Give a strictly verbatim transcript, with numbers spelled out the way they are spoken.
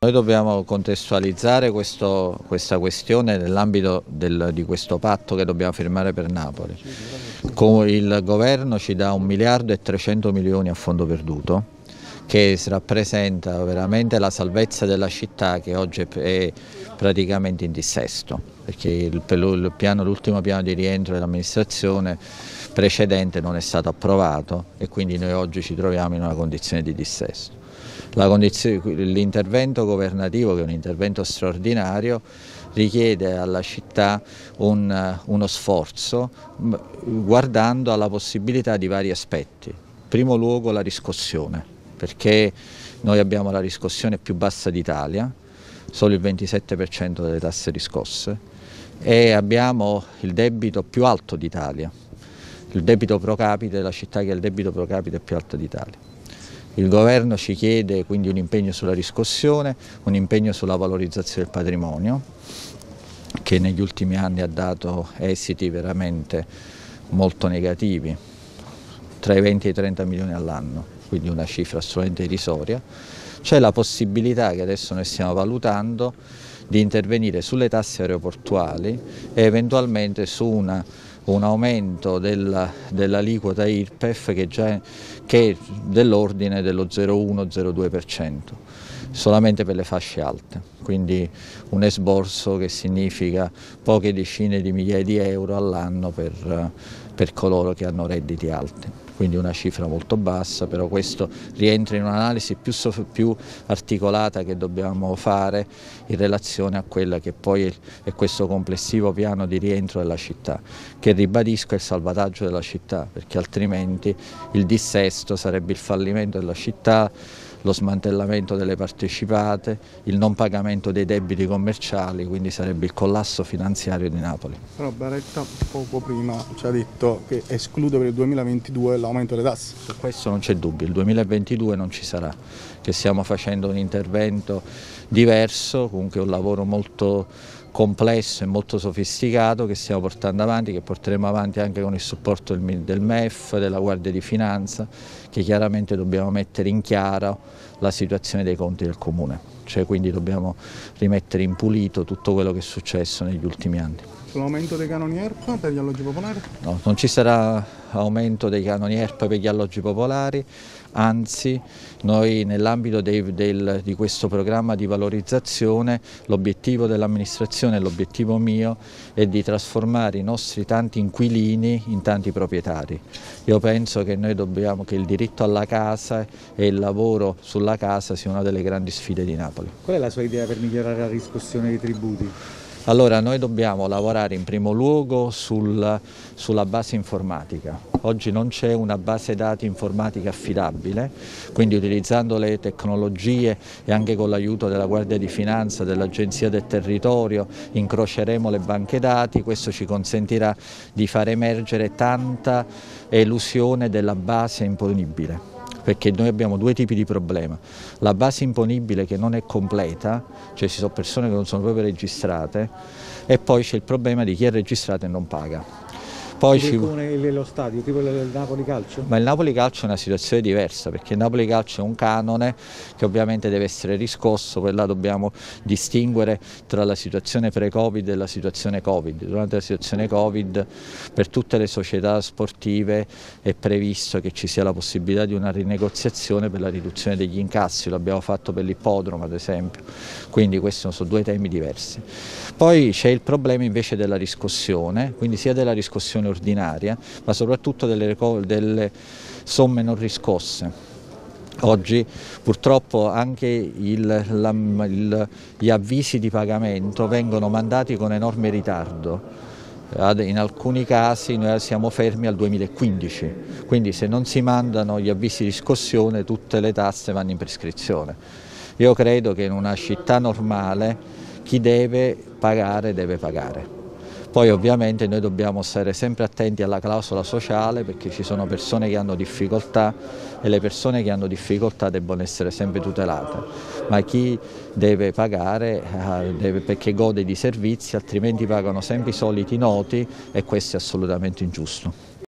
Noi dobbiamo contestualizzare questo, questa questione nell'ambito di questo patto che dobbiamo firmare per Napoli. Il governo ci dà un miliardo e trecento milioni a fondo perduto, che rappresenta veramente la salvezza della città, che oggi è praticamente in dissesto, perché l'ultimo piano di rientro dell'amministrazione precedente non è stato approvato e quindi noi oggi ci troviamo in una condizione di dissesto. L'intervento governativo, che è un intervento straordinario, richiede alla città un, uno sforzo guardando alla possibilità di vari aspetti. In primo luogo la riscossione, perché noi abbiamo la riscossione più bassa d'Italia, solo il ventisette per cento delle tasse riscosse, e abbiamo il debito più alto d'Italia, il debito pro capite della città che ha il debito pro capite più alto d'Italia. Il governo ci chiede quindi un impegno sulla riscossione, un impegno sulla valorizzazione del patrimonio, che negli ultimi anni ha dato esiti veramente molto negativi, tra i venti e i trenta milioni all'anno, quindi una cifra assolutamente irrisoria. C'è la possibilità, che adesso noi stiamo valutando, di intervenire sulle tasse aeroportuali e eventualmente su una, un aumento dell'aliquota I R P E F che, già, che è dell'ordine dello zero virgola uno zero due per cento, solamente per le fasce alte, quindi un esborso che significa poche decine di migliaia di euro all'anno per, per coloro che hanno redditi alti. Quindi una cifra molto bassa, però questo rientra in un'analisi più, più articolata che dobbiamo fare in relazione a quella che poi è questo complessivo piano di rientro della città, che ribadisco è il salvataggio della città, perché altrimenti il dissesto sarebbe il fallimento della città, lo smantellamento delle partecipate, il non pagamento dei debiti commerciali, quindi sarebbe il collasso finanziario di Napoli. Però Baretta poco prima ci ha detto che esclude per il duemilaventidue l'aumento delle tasse. Su questo non c'è dubbio, il duemilaventidue non ci sarà, che stiamo facendo un intervento diverso, comunque un lavoro molto complesso e molto sofisticato che stiamo portando avanti, che porteremo avanti anche con il supporto del M E F, della Guardia di Finanza, che chiaramente dobbiamo mettere in chiaro la situazione dei conti del Comune, cioè quindi dobbiamo rimettere in pulito tutto quello che è successo negli ultimi anni. Sull'aumento dei canoni E R P A per gli alloggi popolari? No, non ci sarà aumento dei canoni E R P A per gli alloggi popolari, anzi noi nell'ambito di questo programma di valorizzazione l'obiettivo dell'amministrazione e l'obiettivo mio è di trasformare i nostri tanti inquilini in tanti proprietari. Io penso che noi dobbiamo, che il diritto alla casa e il lavoro sulla casa sia una delle grandi sfide di Napoli. Qual è la sua idea per migliorare la riscossione dei tributi? Allora, noi dobbiamo lavorare in primo luogo sul, sulla base informatica. Oggi non c'è una base dati informatica affidabile, quindi utilizzando le tecnologie e anche con l'aiuto della Guardia di Finanza, dell'Agenzia del Territorio, incroceremo le banche dati, questo ci consentirà di far emergere tanta elusione della base imponibile. Perché noi abbiamo due tipi di problema, la base imponibile che non è completa, cioè ci sono persone che non sono proprio registrate, e poi c'è il problema di chi è registrato e non paga. Poi ci... come lo stadio, tipo il Napoli Calcio? Ma il Napoli Calcio è una situazione diversa, perché il Napoli Calcio è un canone che ovviamente deve essere riscosso, poi là dobbiamo distinguere tra la situazione pre-Covid e la situazione Covid. Durante la situazione Covid per tutte le società sportive è previsto che ci sia la possibilità di una rinegoziazione per la riduzione degli incassi, lo abbiamo fatto per l'ippodromo ad esempio, quindi questi sono due temi diversi. Poi c'è il problema invece della riscossione, quindi sia della riscossione ordinaria, ma soprattutto delle, delle somme non riscosse. Oggi purtroppo anche il, la, il, gli avvisi di pagamento vengono mandati con enorme ritardo. In alcuni casi noi siamo fermi al duemilaquindici, quindi se non si mandano gli avvisi di riscossione tutte le tasse vanno in prescrizione. Io credo che in una città normale chi deve pagare deve pagare. Poi ovviamente noi dobbiamo stare sempre attenti alla clausola sociale, perché ci sono persone che hanno difficoltà e le persone che hanno difficoltà debbono essere sempre tutelate, ma chi deve pagare eh, deve, perché gode di servizi, altrimenti pagano sempre i soliti noti e questo è assolutamente ingiusto.